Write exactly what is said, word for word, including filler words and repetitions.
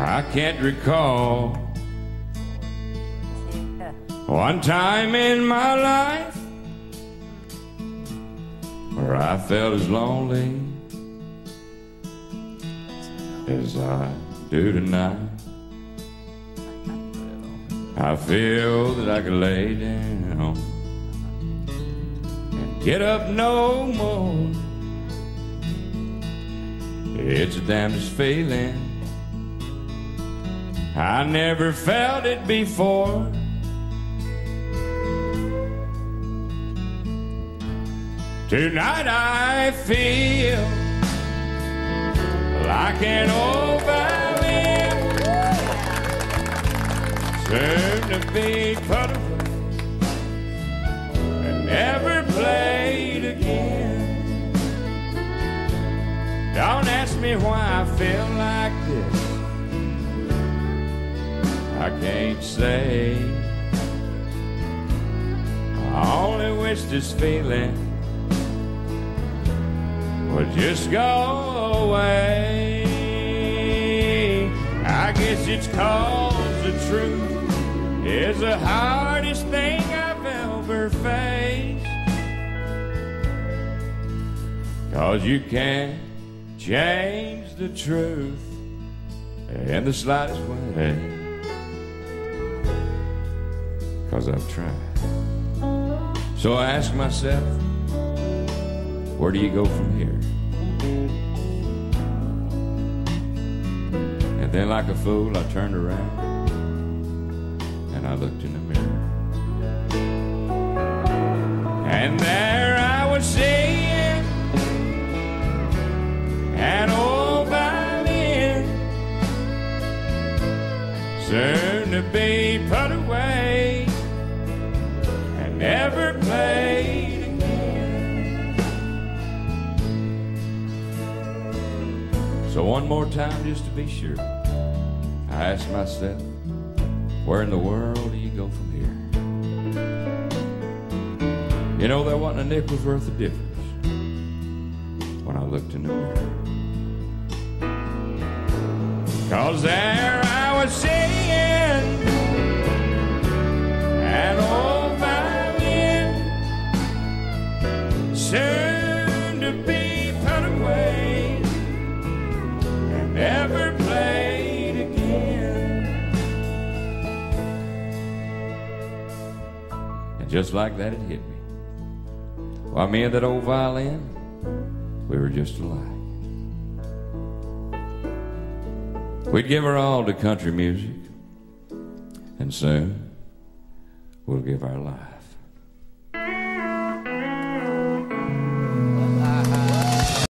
I can't recall one time in my life where I felt as lonely as I do tonight. I feel that I could lay down and get up no more. It's the damnedest feeling, I never felt it before. Tonight I feel like an old violin, soon to be put away and never played again. Don't ask me why I feel like this, I can't say. I only wish this feeling would just go away. I guess it's 'cause the truth is the hardest thing I've ever faced. 'Cause you can't change the truth in the slightest way. 'Cause I've tried. So I ask myself, where do you go from here? And then like a fool I turned around and I looked in the mirror, and there I was seeing an old violin, soon to be put away and never played again. So one more time, just to be sure, I ask myself, where in the world do you go from here? You know, there wasn't a nickel's worth of difference when I looked in the mirror. 'Cause there I was sitting, an old violin, soon to be put away and never played again. And just like that, it hit me. Why, me and that old violin, we were just alike. We'd give our all to country music, and soon we'll give our lives.